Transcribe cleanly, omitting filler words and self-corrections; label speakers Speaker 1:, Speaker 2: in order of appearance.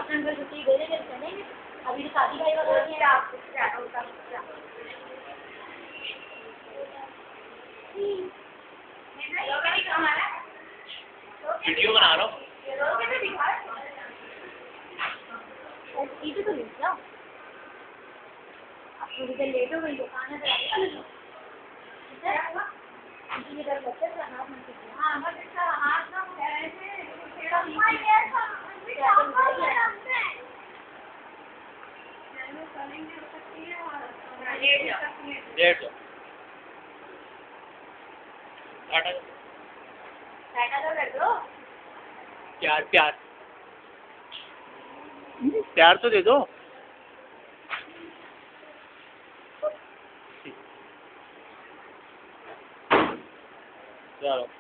Speaker 1: Husband को छुट्टी दे देंगे चलेंगे। अभी तो शादी भाई वगैरह नहीं है।
Speaker 2: वीडियो बना रहा हूँ।
Speaker 1: तो नहीं जाओ, आप थोड़ी देर लेट हो गई दुकान है।
Speaker 2: डेढ़ सौ
Speaker 1: कर दो।
Speaker 2: प्यार प्यार प्यार तो दे दो। चलो।